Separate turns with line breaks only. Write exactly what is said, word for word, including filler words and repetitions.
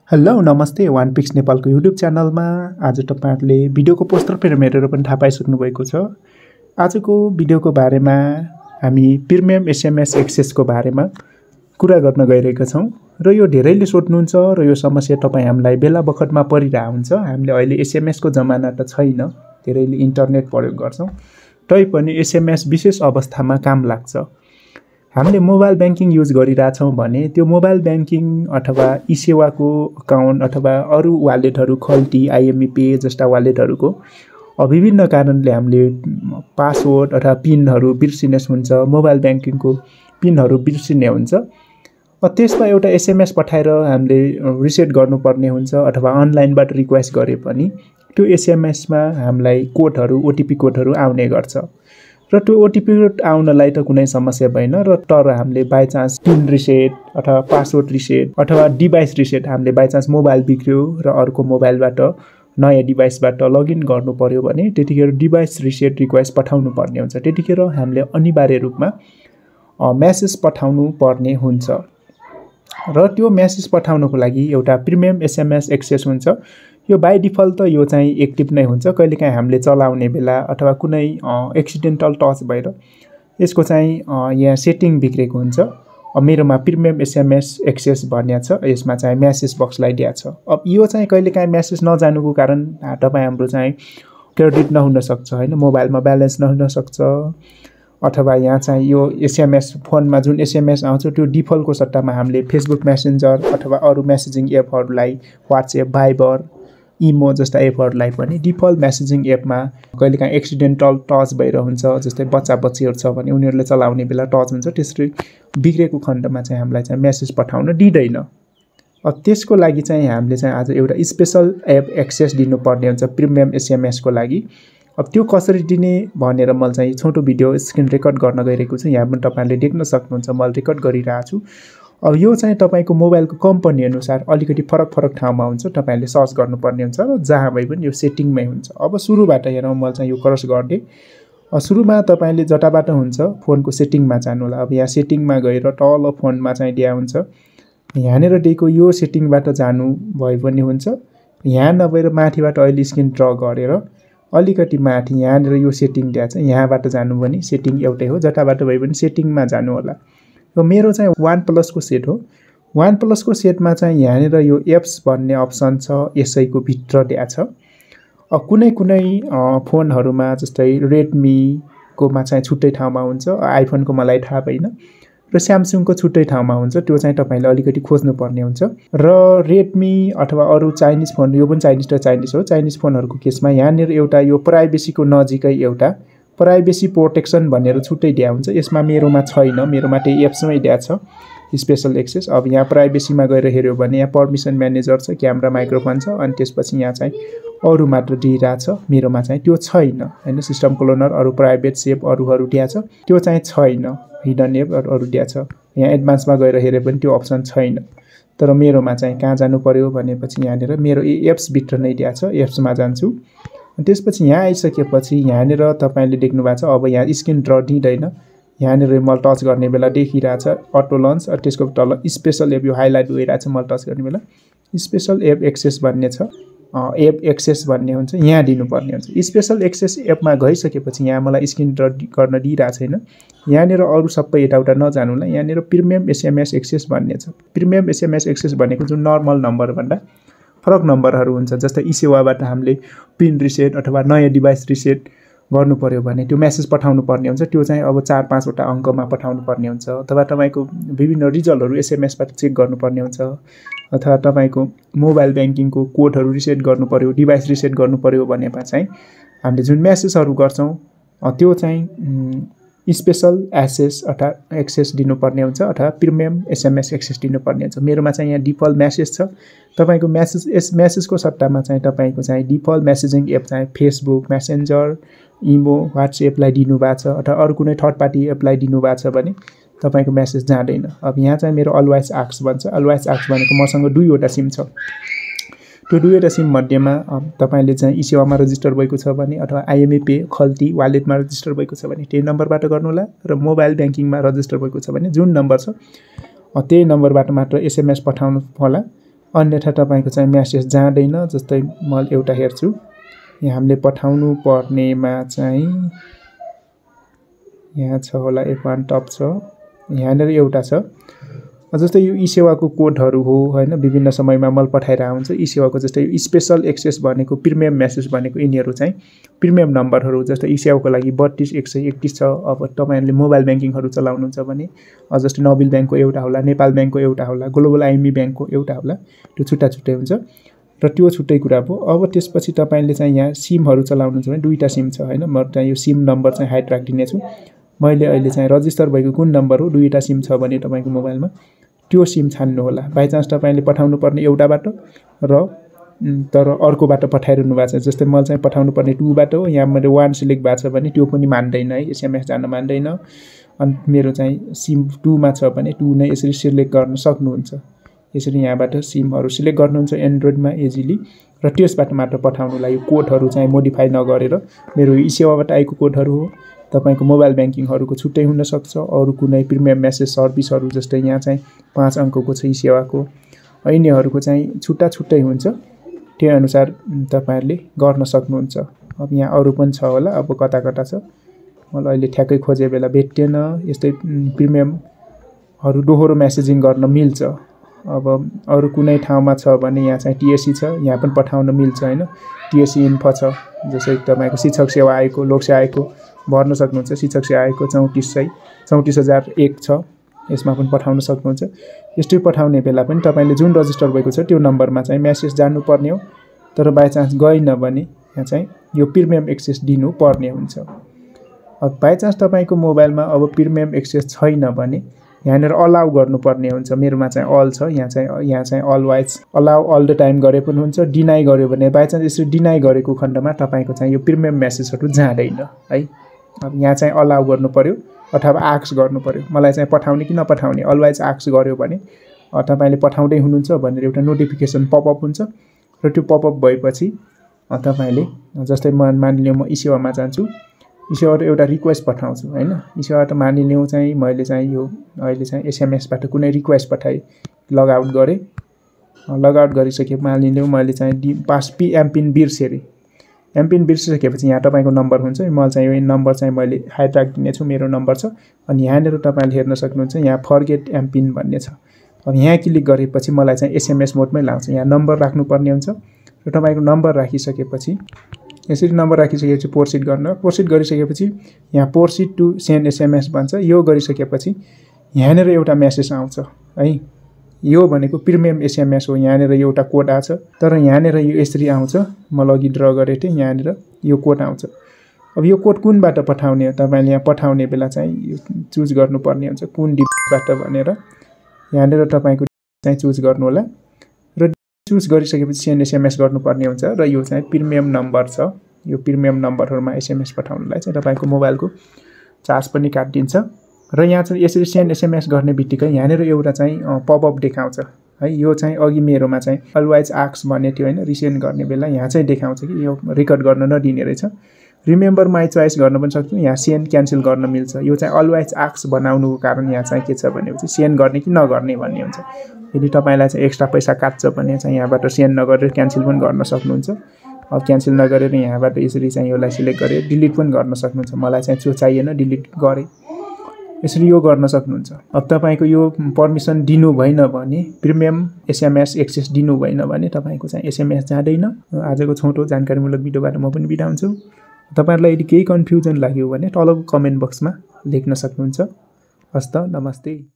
Hello नमस्ते OnePix नेपालको YouTube च्यानलमा आज तपाईहरुले भिडियोको पोस्टर पनि हेरेर पनि थाहा पाइसक्नु भएको छ। आजको भिडियोको बारेमा हामी प्रिमियम एसएमएस एक्सेसको बारेमा कुरा गर्न गइरहेका छौं र यो धेरैले सोध्नुहुन्छ र यो समस्या तपाई हामीलाई बेला बखतमा परिरहेको हुन्छ। हामीले अहिले एसएमएस को जमाना त छैन, धेरैले इन्टरनेट प्रयोग गर्छौं, तैपनि एसएमएस विशेष अवस्थामा काम लाग्छ। हामीले मोबाइल बैंकिङ युज गरिराछौं भने त्यो मोबाइल बैंकिङ अथवा E-Sewa को अकाउन्ट अथवा अरु वालेटहरु खल्टी आईएमई पे जस्ता वालेटहरुको विभिन्न कारणले हामीले पासवर्ड अथवा पिनहरु बिर्सिने हुन्छ, मोबाइल बैंकिङको पिनहरु बिर्सिने हुन्छ। त्यसमा एउटा एसएमएस पठाएर हामीले रिसेट गर्नुपर्ने हुन्छ अथवा अनलाइनबाट रिक्वेस्ट गरे पनि त्यो एसएमएस मा हामीलाई कोडहरु ओटीपी कोडहरु आउने गर्छ र त्यो ओटीपी कोड आउनलाई त कुनै समस्या भएन र तर हामीले बाइ चान्स पिन रिसेट अथवा पासवर्ड रिसेट अथवा डिभाइस रिसेट हामीले बाइ चान्स मोबाइल बिग्र्यो र अर्को मोबाइलबाट नयाँ डिभाइसबाट लगइन गर्नु पर्यो भने त्यतिखेर डिभाइस रिसेट रिक्वेस्ट पठाउनु पर्ने हुन्छ। त्यतिखेर हामीले अनिवार्य रूपमा मेसेज पठाउनु पर्ने हुन्छ र त्यो मेसेज पठाउनको लागि एउटा प्रिमियम एसएमएस एक्सेस हुन्छ। यो बाइ डिफल्ट त यो चाहिँ एक्टिभ नै हुन्छ। कहिलेकाहीँ हामीले चलाउने बेला अथवा कुनै एक्सिडेन्टल टच भएर यसको चाहिँ यहाँ सेटिङ बिग्रेको हुन्छ। मेरोमा प्रिमियम एसएमएस एक्सेस भन्ने छ, यसमा चाहिँ मेसेज बक्सलाई दिया छ। अब यो चाहिँ कहिलेकाहीँ मेसेज नजानुको कारण तपाई हाम्रो चाहिँ क्रेडिट नहुन सक्छ हैन, मोबाइलमा ब्यालेन्स नहुन सक्छ अथवा यहाँ चाहिँ यो एसएमएस फोनमा जुन एसएमएस आउँछ त्यो डिफल्टको सट्टामा हामीले फेसबुक मेसेन्जर अथवा अरु मेसेजिङ एपहरुलाई व्हाट्सएप भाइबर इमो जस्ता एपहरुलाई पनि डिफल्ट मेसेजिङ एपमा कहिलेकाहीँ एक्सिडेन्टल टच भएर हुन्छ। जस्तै बच्चा बच्चीहरु छ भने उनीहरुले चलाउने बेला टच हुन्छ, त्यसरी बिग्रेको खण्डमा चाहिँ हामीलाई चाहिँ मेसेज पठाउन दिदैन। अब त्यसको लागि चाहिँ हामीले चाहिँ आज एउटा स्पेशल एप एक्सेस दिनुपर्ने हुन्छ प्रिमियम एसएमएस को लागि। अब त्यो कसरी दिने भनेर म चाहिँ छोटो भिडियो स्क्रिन रेकर्ड गर्न गइरहेको छु। यहाँ पनि तपाईहरुले देख्न सक्नुहुन्छ, म रेकर्ड गरिरहेको छु। अब यो चाहिँ तपाईको मोबाइलको कम्पनी अनुसार अलिकति फरक फरक ठाउँमा हुन्छ, तपाईले सर्च गर्नुपर्ने हुन्छ र जहाँ भए पनि यो सेटिङमै हुन्छ। अब सुरुबाट हेरौँ, म चाहिँ यो क्रस गर्दै सुरुमा तपाईले जताबाट हुन्छ फोनको सेटिङमा जानु होला। अब यहाँ सेटिङमा गएर तल फोनमा चाहिँ दिया हुन्छ, यहाँनेर दिएको यो सेटिङबाट जानु भए पनि हुन्छ। यहाँ नभएर माथिबाट अहिले स्क्रिन ड्र गरेर अलिकति माथि यहाँनेर यो सेटिङ दिया छ, यहाँबाट जानु पनि सेटिङ एउटै हो, जताबाट भए पनि सेटिङमा जानु होला। यो मेरो चाहिँ OnePlus को सेट हो। OnePlus को सेटमा चाहिँ यहाँनेर यो एप्स भन्ने अप्सन छ, यसैको भित्र दिया छ। अब कुनै कुनै फोनहरुमा जस्तै रेडमी कोमा चाहिँ छुट्टै ठाउँमा हुन्छ, आइफोन को मलाई थाहा भएन र स्यामसङ को छुट्टै ठाउँमा हुन्छ, त्यो चाहिँ तपाईले अलिकति खोज्नु पर्ने हुन्छ। र रेडमी अथवा अरु चाइनिज फोन, यो पनि चाइनिज र चाइनिज हो, चाइनिज फोनहरुको केसमा यहाँनेर एउटा यो प्राइभेसी को नजिकै एउटा प्राइभेसी प्रोटेक्सन भनेर छुट्टै दिया हुन्छ। यसमा मेरोमा छैन, मेरोमा त्यही एप्समै दिया छ स्पेशल एक्सेस। अब यहाँ प्राइभेसीमा गएर हेर्यो भने यहाँ परमिसन म्यानेजर छ, क्यामेरा माइक्रोफोन छ, अनि त्यसपछि यहाँ चाहिँ अरु मात्र दिइरा छ, मेरोमा चाहिँ त्यो छैन हैन। सिस्टम क्लोनर अरु प्राइभेट सेभ अरुहरु दिया छ, त्यो चाहिँ छैन। हिडन एप अरु दिया छ, यहाँ एडभान्समा गएर हेरे पनि त्यो अप्सन छैन। तर मेरोमा चाहिँ कहाँ जानु पर्यो भनेपछि यहाँनेर मेरो एप्स भित्र नै दिया छ, एप्समा जान्छु। त्यसपछि यहाँ आइसकेपछि यहाँनेर तपाईले देख्नु भएको छ, अब यहाँ स्क्रिन ड्र दिदैन, यहाँनेर म टच गर्ने बेला देखिरहेछ अटो लन्च, त्यसको तल स्पेशल एप यो हाइलाइट भइरहेछ म टच गर्ने बेला स्पेशल एप एक्सेस भन्ने छ, एप एक्सेस भन्ने हुन्छ, यहाँ दिनुपर्ने हुन्छ। स्पेशल एक्सेस एपमा गइसकेपछि यहाँ मलाई स्क्रिन ड्र गर्न दिइरा छैन, यहाँनेर अरु सबै यताउता नजानुला, यहाँनेर प्रिमियम एसएमएस एक्सेस भन्ने छ। प्रिमियम एसएमएस एक्सेस भनेको जुन नर्मल नम्बर भन्दा फरक नम्बरहरु हुन्छ, जस्तै E-Sewaबाट हामीले पिन रिसेट अथवा नयाँ डिभाइस रिसेट गर्नु पर्यो भने त्यो मेसेज पठाउनु पर्ने हुन्छ। त्यो चाहिँ अब चार पाँच वटा अंकमा पठाउनु पर्ने हुन्छ, अथवा तपाईको विभिन्न रिजल्टहरु एसएमएसबाट चेक गर्नुपर्ने हुन्छ, अथवा तपाईको मोबाइल बैंकिङको कोडहरु रिसेट गर्नु पर्यो, डिभाइस रिसेट गर्नु पर्यो भनेमा चाहिँ हामीले जुन मेसेजहरु गर्छौं त्यो चाहिँ स्पेशल एक्सेस अथवा एक्सेस दिनुपर्ने हुन्छ अथवा प्रिमियम एसएमएस एक्सेस दिनुपर्ने हुन्छ। मेरोमा चाहिँ यहाँ डिफल्ट मेसेज छ, तपाईको मेसेज यस मेसेजको सट्टामा चाहिँ तपाईको चाहिँ डिफल्ट मेसेजिङ एप चाहिँ फेसबुक मेसेन्जर इमो व्हाट्सएपलाई दिनु भएको छ अथवा अरु कुनै थर्ड पार्टी एपलाई दिनु भएको छ भने तपाईको मेसेज जाँदैन। अब यहाँ चाहिँ मेरो अलवेज आक्स भन्छ, अलवेज आक्स भनेको मसँग दुईवटा सिम छ, त्यो दुईवटा सिम मध्येमा तपाईले चाहिँ E-Sewaमा रजिस्टर भएको छ भने अथवा आईएमई पे खल्ती वालेटमा रजिस्टर भएको छ भने त्यही नम्बरबाट गर्नु होला, र मोबाइल बैंकिङमा रजिस्टर भएको छ भने जुन नम्बर छ त्यही नम्बरबाट मात्र एसएमएस पठाउनु होला। अन्यथा तपाईको चाहिँ मेसेज जाँदैन। जस्तै म एउटा हेर्छु यहाँ हामीले पठाउनु पर्नेमा चाहिँ यहाँ छ होला एफ वान टप छ यहाँनेर एउटा छ। जस्तै यो ई-सेवाको कोडहरु हो हैन विभिन्न समयमा मल पठाइरहेको हुन्छ। ई-सेवाको जस्तै स्पेशल एक्सेस भनेको प्रिमियम मेसेज भनेको यिनीहरु चाहिँ प्रिमियम नम्बरहरु जस्तै ई-सेवाको लागि बत्तीस एक सय एकतीस छ। अब तपाईहरुले मोबाइल बैंकिङहरु चलाउनुहुन्छ भने जस्तै नबिल बैंकको एउटा होला, नेपाल बैंकको एउटा होला, ग्लोबल आइएमबी बैंकको एउटा होला, त्यो छुट्टा छुट्टै हुन्छ र त्यो छुट्टै कुरा हो। अब त्यसपछि तपाईले चाहिँ यहाँ सिमहरु चलाउनुहुन्छ भने दुईटा सिम छ हैन। म चाहिँ यो सिम नम्बर चाहिँ हाइड राखिदिने छु। मैले अहिले चाहिँ रजिस्टर भएको कुन नम्बर हो दुईटा सिम छ भने तपाईको मोबाइलमा त्यो सिम छान्नु होला। बाइ चान्स तपाईले पठाउनु पर्ने एउटा बाटो र तर अर्को बाटो पठाइरहनु भएको छ। जस्तै मैले चाहिँ पठाउनु पर्ने टु बाटो हो, यहाँ मैले वन सिलेक्ट भएको छ भने त्यो पनि मान्दैन है, एसएमएस जान मान्दैन। अनि मेरो चाहिँ सिम टु मा छ भने टु नै यसरी सिलेक्ट गर्न सक्नुहुन्छ। यसरी यहाँबाट सिमहरु सिलेक्ट गर्नुहुन्छ एन्ड्रोइडमा इजिली र त्यसबाट मात्र पठाउनुलाई कोडहरु चाहिँ मोडिफाई नगरेर मेरो ई-सेवाबाट आएको कोडहरु हो। तपाईको मोबाइल बैंकिङहरुको छुट्टै हुन सक्छ। अरु कुनै प्रिमियम मेसेज सर्भिसहरु जस्तै यहाँ चाहिँ पाँच अंकको छ ई-सेवाको यिनीहरुको चाहिँ छुट्टा छुट्टै हुन्छ। त्यो अनुसार तपाईहरुले गर्न सक्नुहुन्छ। अब यहाँ अरु पनि छ होला, अब कता कता छ मलाई अहिले ठ्याक्कै खोजे बेला भेट्टेन। यस्तै प्रिमियमहरु दोहोरो मेसेजिङ गर्न मिल्छ। अब अरु कुनै ठाउँमा छ भने यहाँ चाहिँ टीएससी छ, यहाँ पनि पठाउन मिल्छ हैन। टीएससी इन्फो छ जस्तै तपाईको शिक्षक सेवा आएको, लोकसेवा आएको भर्न सक्नुहुन्छ। शिक्षक सेवा आएको चौंतीस सय चौंतीस हजार एक छ, यसमा पनि पठाउन सक्नुहुन्छ। यस्तै पठाउने बेला पनि तपाईले जुन रजिस्टर भएको छ त्यो नम्बरमा चाहिँ मेसेज जानु पर्ने हो। तर बाइ चान्स गएन भने यहाँ चाहिँ यो प्रिमियम एक्सेस दिनु पर्ने हुन्छ। अब बाइ चान्स तपाईको मोबाइलमा अब प्रिमियम एक्सेस छैन भने यहाँनेर अलाउ गर्नुपर्ने हुन्छ। मेरोमा चाहिँ अल छ, यहाँ चाहिँ यहाँ चाहिँ always allow all the time गरे पनि हुन्छ। डिनाइ गर्यो भने बाइ चान्स यसरी डिनाइ गरेको खण्डमा तपाईको चाहिँ यो प्रिमियम मेसेजहरु जाँदैन है। अब यहाँ चाहिँ अलाउ गर्नु पर्यो अथवा आक्स गर्नु पर्यो मलाई चाहिँ पठाउने कि नपठाउने। अलवाइज आक्स गर्यो भने तपाईले पठाउँदै हुनुहुन्छ भनेर एउटा नोटिफिकेसन पपअप हुन्छ र त्यो पपअप भएपछि तपाईले जस्तै म मानिलिउँ म ई-सेवामा जान्छु, ई-सेवाबाट एउटा रिक्वेस्ट पठाउँछु हैन। ई-सेवाबाट मानिलिउँ चाहिँ मैले चाहिँ यो अहिले चाहिँ एसएमएसबाट कुनै रिक्वेस्ट पठाए, लग आउट गरे, लग आउट गरिसके मानिलिउँ मैले चाहिँ पास पी एमपिन बिर्सेँ। एमपिन बिर्सिसकेपछि यहाँ तपाईको नम्बर हुन्छ। मैले चाहिँ यो नम्बर चाहिँ मैले हाइड राखिदिने छु, मेरो नम्बर छ। अनि यहाँनेर तपाईले हेर्न सक्नुहुन्छ यहाँ फर्गेट एमपिन भन्ने छ। अब यहाँ क्लिक गरेपछि मलाई चाहिँ एसएमएस मोडमै लाउँछ। यहाँ नम्बर राख्नुपर्ने हुन्छ र तपाईको नम्बर राखिसकेपछि यसरी नम्बर राखिसकेपछि प्रोसिड गर्न प्रोसिड गरिसकेपछि यहाँ प्रोसिड टु सेन्ड एसएमएस भन्छ। यो गरिसकेपछि यहाँनेर एउटा मेसेज आउँछ है। यो भनेको प्रिमियम एसएमएस हो। यहाँनेर एउटा कोड आछ तर यहाँनेर यो यसरी आउँछ। म लगी ड्र गरे थिएँ, यहाँनेर यो कोड आउँछ। अब यो कोड कुनबाट पठाउने हो तपाईले यहाँ पठाउने बेला चाहिँ चुज गर्नुपर्ने हुन्छ कुन डिभाइसबाट भनेर। यहाँनेर तपाईको चाहिँ चुज गर्नु होला र चुज गरिसकेपछि सेन्ड एसएमएस गर्नुपर्ने हुन्छ। र यो चाहिँ प्रिमियम नम्बर छ। यो प्रिमियम नम्बरहरुमा एसएमएस पठाउनलाई चाहिँ तपाईको मोबाइलको चार्ज पनि काटिन्छ। र यहाँ चाहिँ यसरी सेन्ड एसएमएस गर्ने बित्तिकै यहाँनेर एउटा चाहिँ पपअप देखाउँछ है। यो चाहिँ अघि मेरोमा चाहिँ अलवाइज आक्स भन्ने थियो हैन, रिसेन्ड गर्ने बेला यहाँ चाहिँ देखाउँछ कि यो रेकर्ड गर्न नदिने रहेछ। रिमेम्बर माई चोइस गर्न पनि सक्छु, यहाँ सेन्ड क्यान्सल गर्न मिल्छ। यो चाहिँ अलवाइज आक्स बनाउनुको कारण यहाँ चाहिँ के छ भनेपछि सेन्ड गर्ने कि नगर्ने भन्ने हुन्छ। यदि तपाईलाई चाहिँ एक्स्ट्रा पैसा काट्छ भने चाहिँ यहाँबाट सेन्ड नगरेर क्यान्सल पनि गर्न सक्नुहुन्छ। अब क्यान्सल नगरेर यहाँबाट यसरी चाहिँ यसलाई सिलेक्ट गरेर डिलिट पनि गर्न सक्नुहुन्छ। मलाई चाहिँ त्यो चाहिएन, डिलिट गरे। यसरी यो गर्न सक्नुहुन्छ। अब तपाईको यो पर्मिसन दिनु भएन भने प्रिमियम एसएमएस एक्सेस दिनु भएन भने तपाईको चाहिँ एसएमएस जाँदैन। आजको छोटो जानकारीमूलक भिडियोबाट म पनि बिदा हुन्छु। तपाईहरुलाई यदि केही कन्फ्युजन लाग्यो भने तलको कमेन्ट बक्समा लेख्न सक्नुहुन्छ। हस्त नमस्ते।